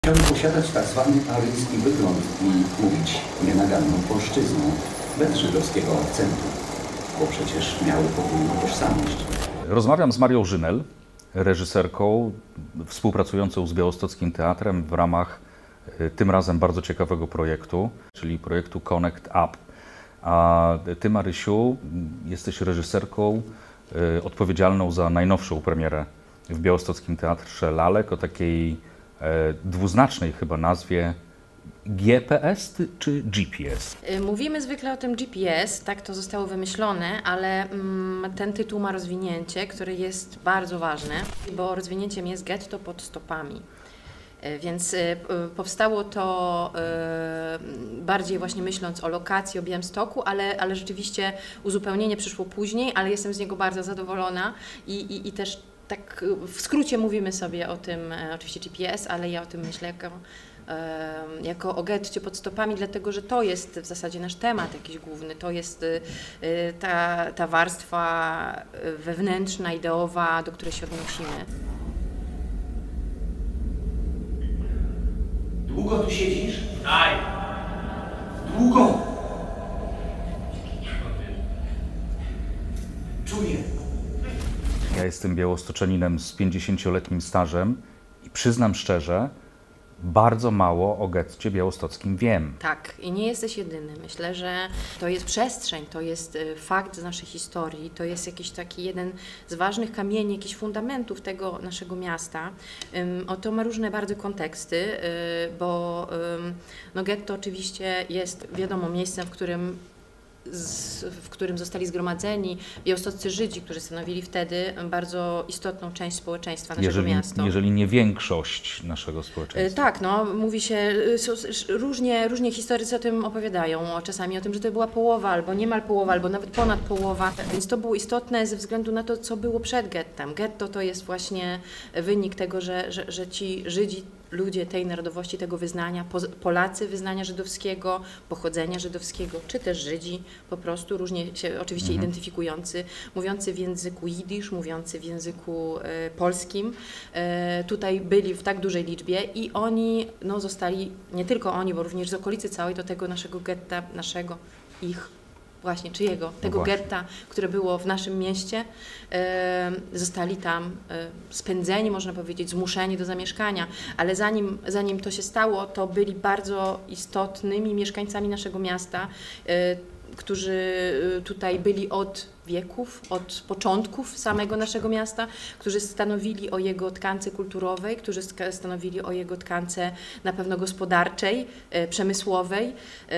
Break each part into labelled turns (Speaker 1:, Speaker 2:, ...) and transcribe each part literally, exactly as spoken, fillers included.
Speaker 1: Chciałbym posiadać tak zwany aryjski wygląd i mówić nienaganną polszczyzną, bez żydowskiego akcentu, bo przecież miały podwójną tożsamość.
Speaker 2: Rozmawiam z Marią Żynel, reżyserką współpracującą z Białostockim Teatrem w ramach tym razem bardzo ciekawego projektu, czyli projektu Connect Up. A Ty, Marysiu, jesteś reżyserką odpowiedzialną za najnowszą premierę w Białostockim Teatrze Lalek o takiej dwuznacznej chyba nazwie G P S czy G P S?
Speaker 3: Mówimy zwykle o tym G P S, tak to zostało wymyślone, ale mm, ten tytuł ma rozwinięcie, które jest bardzo ważne, bo rozwinięciem jest getto pod stopami. Więc y, powstało to y, bardziej właśnie myśląc o lokacji, o Białymstoku, ale, ale rzeczywiście uzupełnienie przyszło później, ale jestem z niego bardzo zadowolona i, i, i też tak w skrócie mówimy sobie o tym, e, oczywiście G P S, ale ja o tym myślę jako, e, jako o getcie pod stopami, dlatego że to jest w zasadzie nasz temat jakiś główny, to jest e, ta, ta warstwa wewnętrzna, ideowa, do której się odnosimy.
Speaker 1: Długo tu siedzisz? Aj! Długo! Czuję.
Speaker 2: Ja jestem białostoczaninem z pięćdziesięcioletnim stażem i przyznam szczerze, bardzo mało o getcie białostockim wiem.
Speaker 3: Tak, i nie jesteś jedyny. Myślę, że to jest przestrzeń, to jest fakt z naszej historii, to jest jakiś taki jeden z ważnych kamieni, jakichś fundamentów tego naszego miasta. Um, o to ma różne bardzo konteksty, y, bo um, no getto oczywiście jest, wiadomo, miejscem, w którym Z, w którym zostali zgromadzeni białostoccy Żydzi, którzy stanowili wtedy bardzo istotną część społeczeństwa naszego
Speaker 2: jeżeli,
Speaker 3: miasta.
Speaker 2: Jeżeli nie większość naszego społeczeństwa.
Speaker 3: Tak, no, mówi się, różnie, różnie historycy o tym opowiadają, czasami o tym, że to była połowa, albo niemal połowa, albo nawet ponad połowa, więc to było istotne ze względu na to, co było przed gettem. Getto to jest właśnie wynik tego, że, że, że ci Żydzi, ludzie tej narodowości, tego wyznania, Polacy wyznania żydowskiego, pochodzenia żydowskiego, czy też Żydzi, po prostu różnie się oczywiście mhm. identyfikujący, mówiący w języku jidysz, mówiący w języku e, polskim. E, tutaj byli w tak dużej liczbie i oni no, zostali, nie tylko oni, bo również z okolicy całej do tego naszego getta, naszego, ich, właśnie czyjego, tego
Speaker 2: no
Speaker 3: getta, które było w naszym mieście, e, zostali tam e, spędzeni, można powiedzieć, zmuszeni do zamieszkania, ale zanim, zanim to się stało, to byli bardzo istotnymi mieszkańcami naszego miasta, e, którzy tutaj byli od wieków, od początków samego naszego miasta, którzy stanowili o jego tkance kulturowej, którzy stanowili o jego tkance na pewno gospodarczej, przemysłowej.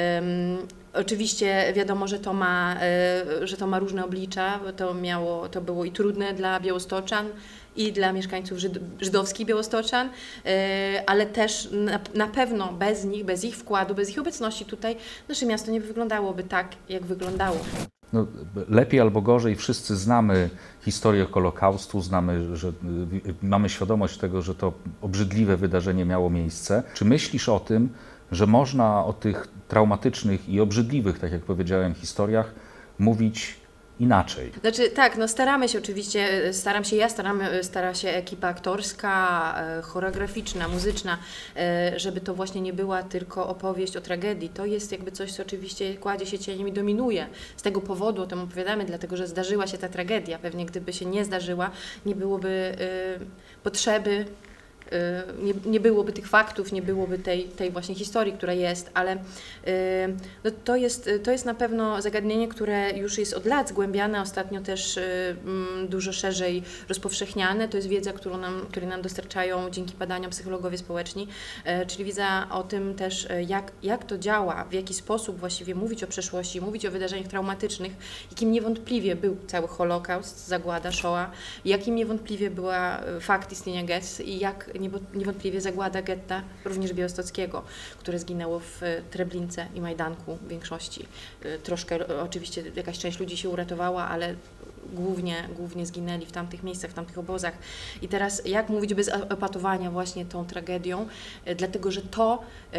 Speaker 3: Oczywiście wiadomo, że to ma, że to ma różne oblicza, to, miało, to było i trudne dla białostoczan, i dla mieszkańców żyd żydowskich Białostoczan, ale też na, na pewno bez nich, bez ich wkładu, bez ich obecności tutaj nasze miasto nie wyglądałoby tak, jak wyglądało.
Speaker 2: No, lepiej albo gorzej wszyscy znamy historię Holokaustu, znamy, że mamy świadomość tego, że to obrzydliwe wydarzenie miało miejsce. Czy myślisz o tym, że można o tych traumatycznych i obrzydliwych, tak jak powiedziałem, historiach mówić inaczej?
Speaker 3: Znaczy tak, no staramy się oczywiście, staram się ja, staramy, stara się ekipa aktorska, choreograficzna, muzyczna, żeby to właśnie nie była tylko opowieść o tragedii. To jest jakby coś, co oczywiście kładzie się cieniem i dominuje. Z tego powodu o tym opowiadamy, dlatego że zdarzyła się ta tragedia. Pewnie gdyby się nie zdarzyła, nie byłoby potrzeby, Nie, nie byłoby tych faktów, nie byłoby tej, tej właśnie historii, która jest, ale no to, jest, to jest na pewno zagadnienie, które już jest od lat zgłębiane, ostatnio też dużo szerzej rozpowszechniane. To jest wiedza, którą nam, której nam dostarczają dzięki badaniom psychologowie społeczni, czyli wiedza o tym też, jak, jak to działa, w jaki sposób właściwie mówić o przeszłości, mówić o wydarzeniach traumatycznych, jakim niewątpliwie był cały Holokaust, zagłada, Shoah, jakim niewątpliwie była fakt istnienia gett i jak niewątpliwie zagłada getta również białostockiego, które zginęło w Treblince i Majdanku w większości. Troszkę oczywiście jakaś część ludzi się uratowała, ale głównie, głównie zginęli w tamtych miejscach, w tamtych obozach. I teraz jak mówić bez epatowania właśnie tą tragedią, dlatego że to,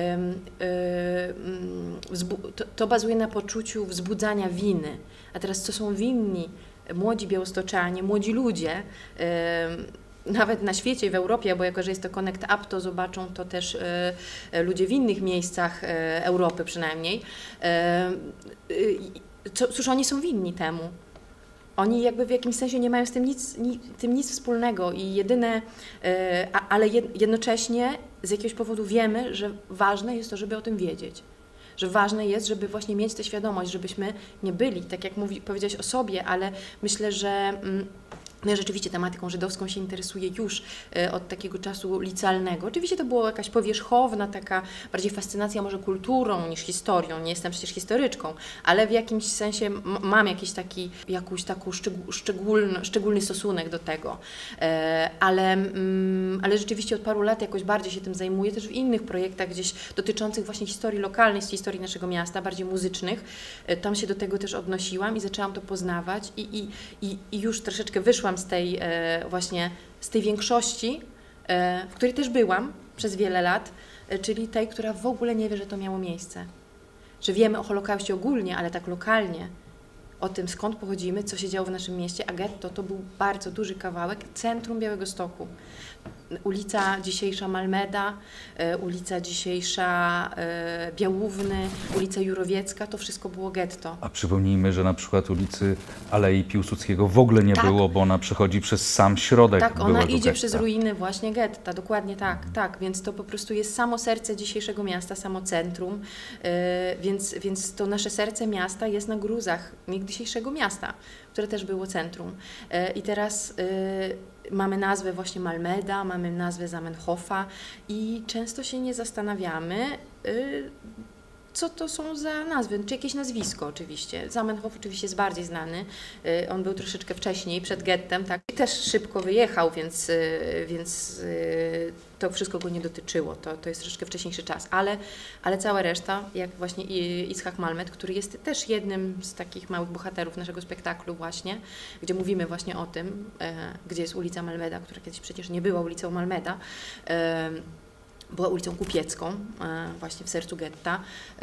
Speaker 3: to, to bazuje na poczuciu wzbudzania winy. A teraz co są winni młodzi białostoczanie, młodzi ludzie, nawet na świecie, w Europie, bo jako, że jest to Connect Up, to zobaczą to też e, ludzie w innych miejscach e, Europy przynajmniej. E, e, co, cóż, oni są winni temu. Oni jakby w jakimś sensie nie mają z tym nic, ni, tym nic wspólnego i jedyne, e, a, ale jed, jednocześnie z jakiegoś powodu wiemy, że ważne jest to, żeby o tym wiedzieć. Że ważne jest, żeby właśnie mieć tę świadomość, żebyśmy nie byli, tak jak mówi, powiedziałeś o sobie, ale myślę, że mm, no ja rzeczywiście tematyką żydowską się interesuję już e, od takiego czasu licealnego. Oczywiście to była jakaś powierzchowna, taka bardziej fascynacja może kulturą niż historią. Nie jestem przecież historyczką, ale w jakimś sensie mam jakiś taki, jakąś taką szczegół, szczególny, szczególny stosunek do tego. E, ale, mm, ale rzeczywiście od paru lat jakoś bardziej się tym zajmuję, też w innych projektach gdzieś dotyczących właśnie historii lokalnej, historii naszego miasta, bardziej muzycznych. E, tam się do tego też odnosiłam i zaczęłam to poznawać i, i, i, i już troszeczkę wyszłam z tej e, właśnie, z tej większości, e, w której też byłam przez wiele lat, e, czyli tej, która w ogóle nie wie, że to miało miejsce. Że wiemy o Holokauście ogólnie, ale tak lokalnie, o tym skąd pochodzimy, co się działo w naszym mieście, a getto to był bardzo duży kawałek, centrum Białegostoku. Ulica dzisiejsza Malmeda, e, ulica dzisiejsza e, Białówny, ulica Jurowiecka, to wszystko było getto.
Speaker 2: A przypomnijmy, że na przykład ulicy Alei Piłsudskiego w ogóle nie
Speaker 3: tak.
Speaker 2: było, bo ona przechodzi przez sam środek
Speaker 3: Tak, ona
Speaker 2: byłego
Speaker 3: idzie
Speaker 2: getta.
Speaker 3: przez ruiny właśnie getta, dokładnie tak, mhm. tak, więc to po prostu jest samo serce dzisiejszego miasta, samo centrum, yy, więc, więc to nasze serce miasta jest na gruzach niegdysiejszego miasta, które też było centrum. Yy, I teraz yy, mamy nazwę właśnie Malmeda, mamy nazwę Zamenhofa i często się nie zastanawiamy, yy, co to są za nazwy, czy jakieś nazwisko oczywiście. Zamenhof oczywiście jest bardziej znany, on był troszeczkę wcześniej, przed gettem, tak. I też szybko wyjechał, więc, więc to wszystko go nie dotyczyło, to, to jest troszeczkę wcześniejszy czas, ale, ale cała reszta, jak właśnie Itzhak Malmed, który jest też jednym z takich małych bohaterów naszego spektaklu właśnie, gdzie mówimy właśnie o tym, gdzie jest ulica Malmeda, która kiedyś przecież nie była ulicą Malmeda, była ulicą Kupiecką, właśnie w sercu getta.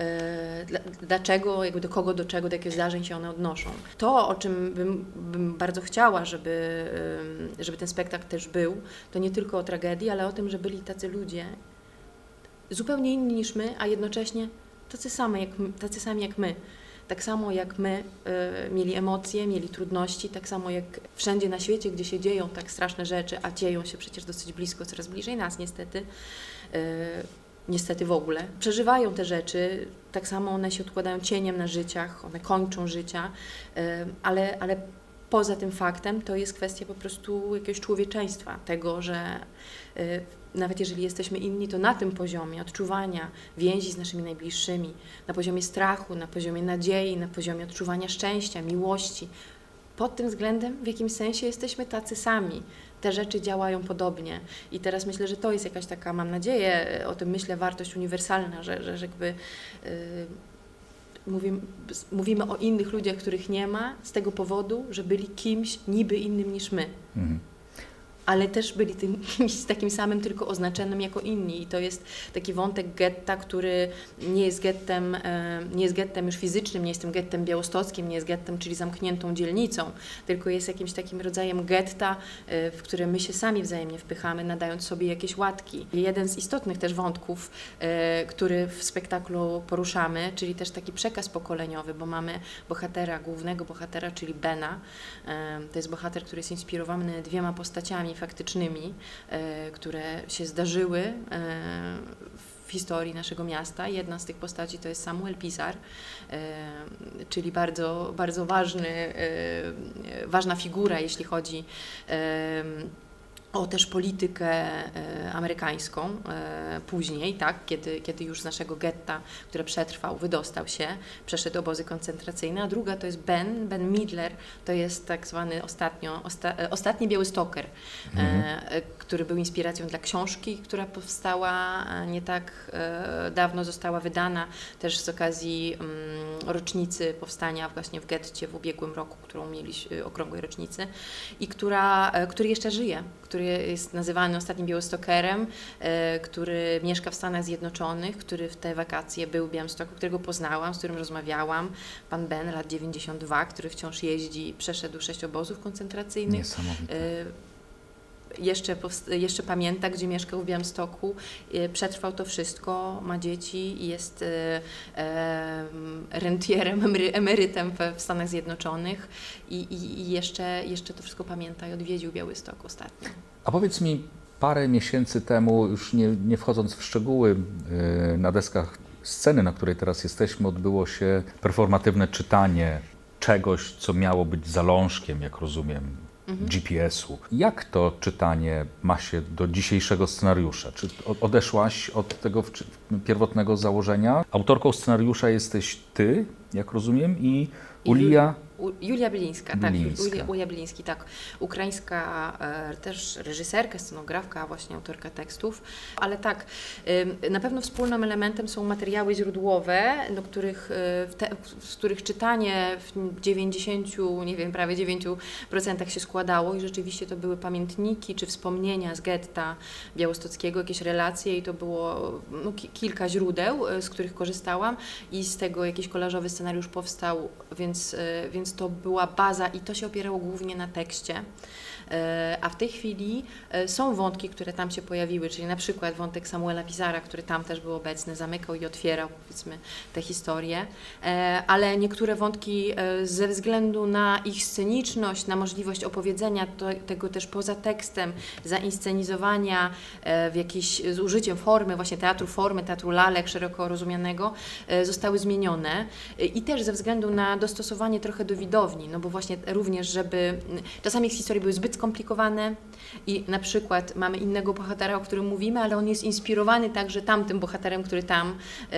Speaker 3: Dlaczego, jakby do kogo, do czego, do jakich zdarzeń się one odnoszą. To, o czym bym, bym bardzo chciała, żeby, żeby ten spektakl też był, to nie tylko o tragedii, ale o tym, że byli tacy ludzie zupełnie inni niż my, a jednocześnie tacy sami jak my, tacy sami jak my. Tak samo jak my y, mieli emocje, mieli trudności, tak samo jak wszędzie na świecie, gdzie się dzieją tak straszne rzeczy, a dzieją się przecież dosyć blisko, coraz bliżej nas niestety, y, niestety w ogóle, przeżywają te rzeczy, tak samo one się odkładają cieniem na życiach, one kończą życia, y, ale, ale poza tym faktem to jest kwestia po prostu jakiegoś człowieczeństwa, tego, że y, nawet jeżeli jesteśmy inni, to na tym poziomie odczuwania więzi z naszymi najbliższymi, na poziomie strachu, na poziomie nadziei, na poziomie odczuwania szczęścia, miłości, pod tym względem w jakimś sensie jesteśmy tacy sami. Te rzeczy działają podobnie. I teraz myślę, że to jest jakaś taka, mam nadzieję, o tym myślę, wartość uniwersalna, że, że, że jakby yy, mówimy, mówimy o innych ludziach, których nie ma, z tego powodu, że byli kimś niby innym niż my. Mhm. Ale też byli tym, kimś takim samym, tylko oznaczonym jako inni. I to jest taki wątek getta, który nie jest gettem, nie jest gettem już fizycznym, nie jest tym gettem białostockim, nie jest gettem, czyli zamkniętą dzielnicą, tylko jest jakimś takim rodzajem getta, w które my się sami wzajemnie wpychamy, nadając sobie jakieś łatki. Jeden z istotnych też wątków, który w spektaklu poruszamy, czyli też taki przekaz pokoleniowy, bo mamy bohatera, głównego bohatera, czyli Bena. To jest bohater, który jest inspirowany dwiema postaciami faktycznymi, e, które się zdarzyły e, w historii naszego miasta. Jedna z tych postaci to jest Samuel Pisar, e, czyli bardzo, bardzo ważny, e, ważna figura, jeśli chodzi e, o też politykę e, amerykańską e, później, tak, kiedy, kiedy już z naszego getta, które przetrwał, wydostał się, przeszedł obozy koncentracyjne, a druga to jest Ben, Ben Midler, to jest tak zwany ostatnio, osta, e, ostatni Białystoker, mhm. e, który był inspiracją dla książki, która powstała nie tak e, dawno, została wydana też z okazji mm, rocznicy powstania właśnie w getcie w ubiegłym roku, którą mieliśmy, okrągłej rocznicy i która, e, który jeszcze żyje, który jest nazywany ostatnim Białystokerem, e, który mieszka w Stanach Zjednoczonych, który w te wakacje był w Białymstoku, którego poznałam, z którym rozmawiałam. Pan Ben, lat dziewięćdziesiąt dwa, który wciąż jeździ, przeszedł sześć obozów koncentracyjnych.
Speaker 2: Niesamowite.
Speaker 3: E, jeszcze, jeszcze pamięta, gdzie mieszkał w Białymstoku, przetrwał to wszystko, ma dzieci i jest rentierem, emerytem w Stanach Zjednoczonych i, i, i jeszcze, jeszcze to wszystko pamięta i odwiedził Białystok ostatnio.
Speaker 2: A powiedz mi, parę miesięcy temu, już nie, nie wchodząc w szczegóły, na deskach sceny, na której teraz jesteśmy, odbyło się performatywne czytanie czegoś, co miało być zalążkiem, jak rozumiem, mhm. G P S-u. Jak to czytanie ma się do dzisiejszego scenariusza? Czy odeszłaś od tego pierwotnego założenia? Autorką scenariusza jesteś ty, jak rozumiem, i Ulia...
Speaker 3: Julia Bilińska,
Speaker 2: Bilińska.
Speaker 3: tak, Julia, Julia Biliński, tak. Ukraińska e, też reżyserka, scenografka, właśnie autorka tekstów, ale tak, e, na pewno wspólnym elementem są materiały źródłowe, do których, e, w te, z których czytanie w dziewięćdziesięciu, nie wiem, prawie dziewięciu procentach się składało i rzeczywiście to były pamiętniki czy wspomnienia z getta białostockiego, jakieś relacje i to było no, ki kilka źródeł, z których korzystałam i z tego jakiś kolażowy scenariusz powstał, więc, e, więc to była baza i to się opierało głównie na tekście. A w tej chwili są wątki, które tam się pojawiły, czyli na przykład wątek Samuela Pizara, który tam też był obecny, zamykał i otwierał, powiedzmy, tę historię, ale niektóre wątki ze względu na ich sceniczność, na możliwość opowiedzenia to, tego też poza tekstem, zainscenizowania w jakiejś, z użyciem formy, właśnie teatru formy, teatru lalek szeroko rozumianego, zostały zmienione i też ze względu na dostosowanie trochę do widowni, no bo właśnie również, żeby czasami historie były zbyt skomplikowane i na przykład mamy innego bohatera, o którym mówimy, ale on jest inspirowany także tamtym bohaterem, który tam,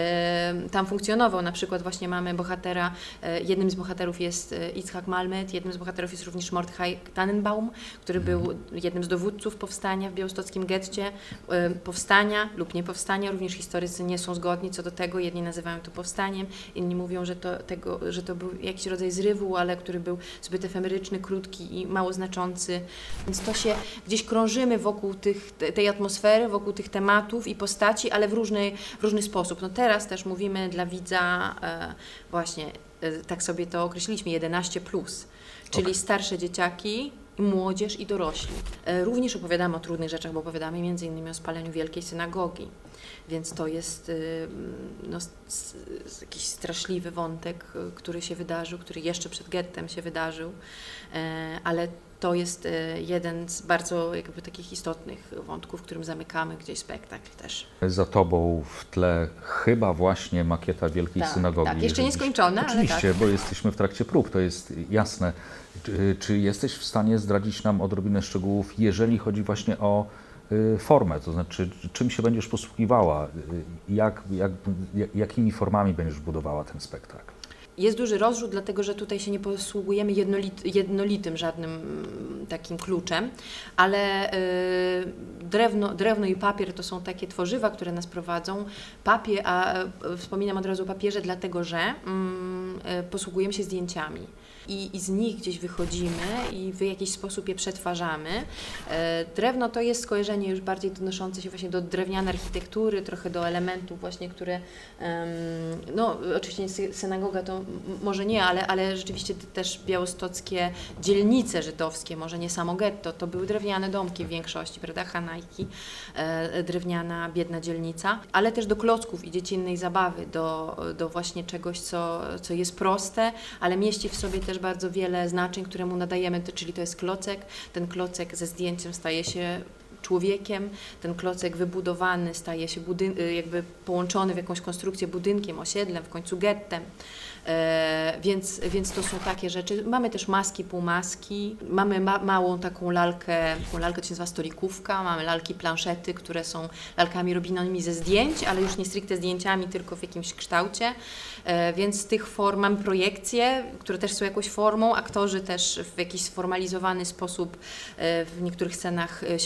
Speaker 3: e, tam funkcjonował. Na przykład właśnie mamy bohatera, e, jednym z bohaterów jest Itzhak Malmet, jednym z bohaterów jest również Mordechai Tannenbaum, który był jednym z dowódców powstania w białostockim getcie. E, powstania lub nie powstania, również historycy nie są zgodni co do tego, jedni nazywają to powstaniem, inni mówią, że to, tego, że to był jakiś rodzaj zrywu, ale który był zbyt efemeryczny, krótki i mało znaczący. Więc to się gdzieś krążymy wokół tych, tej atmosfery, wokół tych tematów i postaci, ale w różny, w różny sposób. No teraz też mówimy dla widza e, właśnie, e, tak sobie to określiliśmy, jedenaście plus, czyli okay. Starsze dzieciaki, i młodzież i dorośli. E, również opowiadamy o trudnych rzeczach, bo opowiadamy między innymi o spaleniu Wielkiej Synagogi. Więc to jest y, no, s, s, jakiś straszliwy wątek, y, który się wydarzył, który jeszcze przed gettem się wydarzył, e, ale to jest y, jeden z bardzo jakby takich istotnych wątków, w którym zamykamy gdzieś spektakl też.
Speaker 2: Za tobą w tle chyba właśnie makieta Wielkiej
Speaker 3: tak,
Speaker 2: Synagogi.
Speaker 3: Tak, jeszcze nie skończona, ale
Speaker 2: oczywiście,
Speaker 3: tak.
Speaker 2: Bo jesteśmy w trakcie prób, to jest jasne. Czy, czy jesteś w stanie zdradzić nam odrobinę szczegółów, jeżeli chodzi właśnie o y, formę, to znaczy czym się będziesz posługiwała, y, jak, jak, jakimi formami będziesz budowała ten spektakl?
Speaker 3: Jest duży rozrzut, dlatego że tutaj się nie posługujemy jednolit, jednolitym żadnym takim kluczem, ale y, drewno, drewno i papier to są takie tworzywa, które nas prowadzą. Papier, a y, wspominam od razu o papierze, dlatego że y, y, posługujemy się zdjęciami. I, i z nich gdzieś wychodzimy i w jakiś sposób je przetwarzamy. E, drewno to jest skojarzenie już bardziej odnoszące się właśnie do drewnianej architektury, trochę do elementów właśnie, które, um, no oczywiście synagoga to może nie, ale, ale rzeczywiście też białostockie dzielnice żydowskie, może nie samo getto, to były drewniane domki w większości, prawda, Hanajki, e, drewniana, biedna dzielnica, ale też do klocków i dziecinnej zabawy, do, do właśnie czegoś, co, co jest proste, ale mieści w sobie też też bardzo wiele znaczeń, które mu nadajemy, czyli to jest klocek. Ten klocek ze zdjęciem staje się człowiekiem, ten klocek wybudowany staje się jakby połączony w jakąś konstrukcję budynkiem, osiedlem, w końcu gettem. E, więc, więc to są takie rzeczy. Mamy też maski, półmaski, mamy ma, małą taką lalkę, taką lalkę to się nazywa stolikówka, mamy lalki planszety, które są lalkami robionymi ze zdjęć, ale już nie stricte zdjęciami, tylko w jakimś kształcie, e, więc z tych form mamy projekcje, które też są jakąś formą, aktorzy też w jakiś sformalizowany sposób e, w niektórych scenach się poruszają.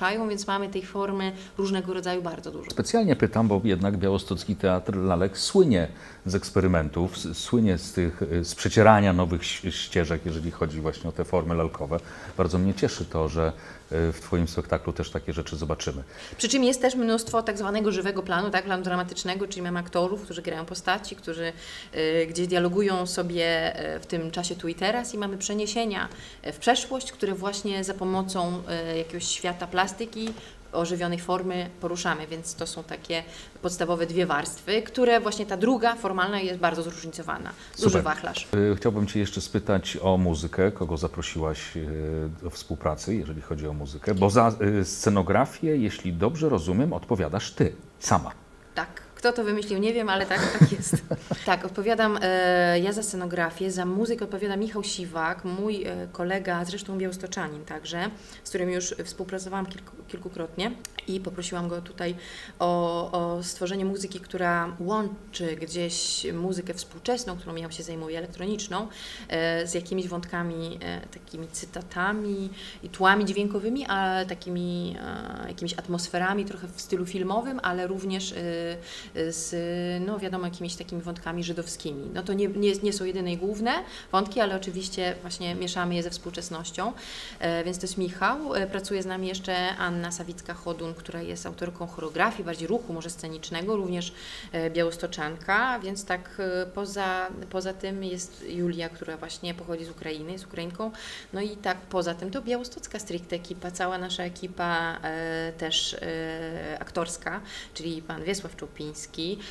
Speaker 3: trwają, więc mamy tej formy różnego rodzaju bardzo dużo.
Speaker 2: Specjalnie pytam, bo jednak Białostocki Teatr Lalek słynie z eksperymentów, s- słynie z tych, y, z przecierania nowych ś- ścieżek, jeżeli chodzi właśnie o te formy lalkowe. Bardzo mnie cieszy to, że y, w Twoim spektaklu też takie rzeczy zobaczymy.
Speaker 3: Przy czym jest też mnóstwo tak zwanego żywego planu, tak, planu dramatycznego, czyli mamy aktorów, którzy grają postaci, którzy y, gdzieś dialogują sobie y, w tym czasie tu i teraz i mamy przeniesienia w przeszłość, które właśnie za pomocą y, jakiegoś świata plastyki, ożywionej formy poruszamy, więc to są takie podstawowe dwie warstwy, które właśnie ta druga, formalna jest bardzo zróżnicowana. Duży
Speaker 2: Super.
Speaker 3: wachlarz.
Speaker 2: Y, Chciałbym Cię jeszcze spytać o muzykę, kogo zaprosiłaś y, do współpracy, jeżeli chodzi o muzykę, bo za y, scenografię, jeśli dobrze rozumiem, odpowiadasz Ty, sama.
Speaker 3: Tak, kto to wymyślił, nie wiem, ale tak, tak jest. Tak, odpowiadam e, ja za scenografię, za muzykę odpowiada Michał Siwak, mój e, kolega, zresztą białostoczanin także, z którym już współpracowałam kilku, kilkukrotnie i poprosiłam go tutaj o, o stworzenie muzyki, która łączy gdzieś muzykę współczesną, którą ja się zajmuję, elektroniczną, e, z jakimiś wątkami, e, takimi cytatami i tłami dźwiękowymi, a takimi e, jakimiś atmosferami trochę w stylu filmowym, ale również e, z, no wiadomo, jakimiś takimi wątkami żydowskimi. No to nie, nie, nie są jedyne i główne wątki, ale oczywiście właśnie mieszamy je ze współczesnością, e, więc to jest Michał. E, pracuje z nami jeszcze Anna Sawicka-Chodun, która jest autorką choreografii, bardziej ruchu może scenicznego, również e, białostoczanka, więc tak e, poza, poza tym jest Julia, która właśnie pochodzi z Ukrainy, jest Ukrainką, no i tak poza tym to białostocka stricte ekipa, cała nasza ekipa e, też e, aktorska, czyli pan Wiesław Czołpiński,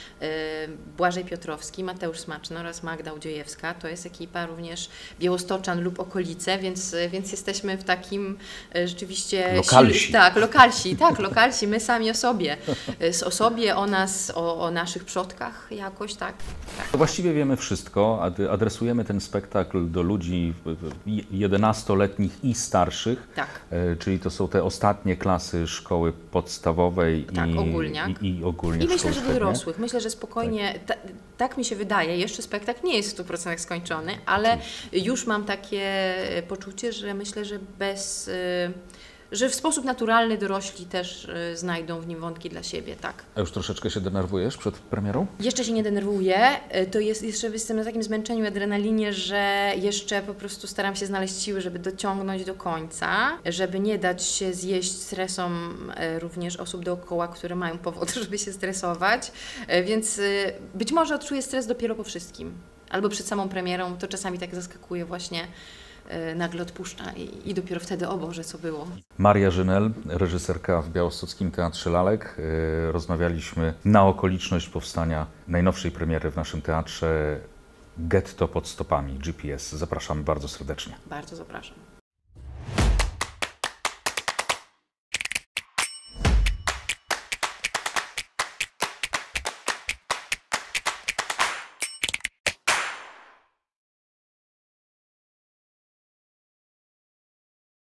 Speaker 3: Błażej Piotrowski, Mateusz Smaczny oraz Magda Udziejewska. To jest ekipa również Białostoczan lub okolice, więc, więc jesteśmy w takim rzeczywiście...
Speaker 2: Lokalsi.
Speaker 3: Sil, tak, lokalsi, tak, lokalsi, my sami o sobie. O sobie, o nas, o, o naszych przodkach jakoś, tak. tak.
Speaker 2: Właściwie wiemy wszystko, ad- adresujemy ten spektakl do ludzi jedenastoletnich i starszych,
Speaker 3: Tak.
Speaker 2: e, czyli to są te ostatnie klasy szkoły podstawowej
Speaker 3: Tak,
Speaker 2: i,
Speaker 3: ogólniak.
Speaker 2: i, i ogólnie
Speaker 3: I myślę,
Speaker 2: szkoły
Speaker 3: że do
Speaker 2: średnie.
Speaker 3: dorosłych. Myślę, że spokojnie, ta, tak mi się wydaje, jeszcze spektakl nie jest w stu procentach skończony, ale już mam takie poczucie, że myślę, że bez, y, że w sposób naturalny dorośli też y, znajdą w nim wątki dla siebie, tak.
Speaker 2: A już troszeczkę się denerwujesz przed premierą?
Speaker 3: Jeszcze się nie denerwuję, y, to jest jeszcze jestem na takim zmęczeniu, adrenalinie, że jeszcze po prostu staram się znaleźć siły, żeby dociągnąć do końca, żeby nie dać się zjeść stresom y, również osób dookoła, które mają powód, żeby się stresować, y, więc y, być może odczuję stres dopiero po wszystkim, albo przed samą premierą, to czasami tak zaskakuje właśnie, y, nagle odpuszcza i, i dopiero wtedy, o Boże, co było.
Speaker 2: Maria Żynel, reżyserka w Białostockim Teatrze Lalek. Yy, Rozmawialiśmy na okoliczność powstania najnowszej premiery w naszym teatrze Getto pod stopami, G P S. Zapraszamy bardzo serdecznie.
Speaker 3: Bardzo zapraszam.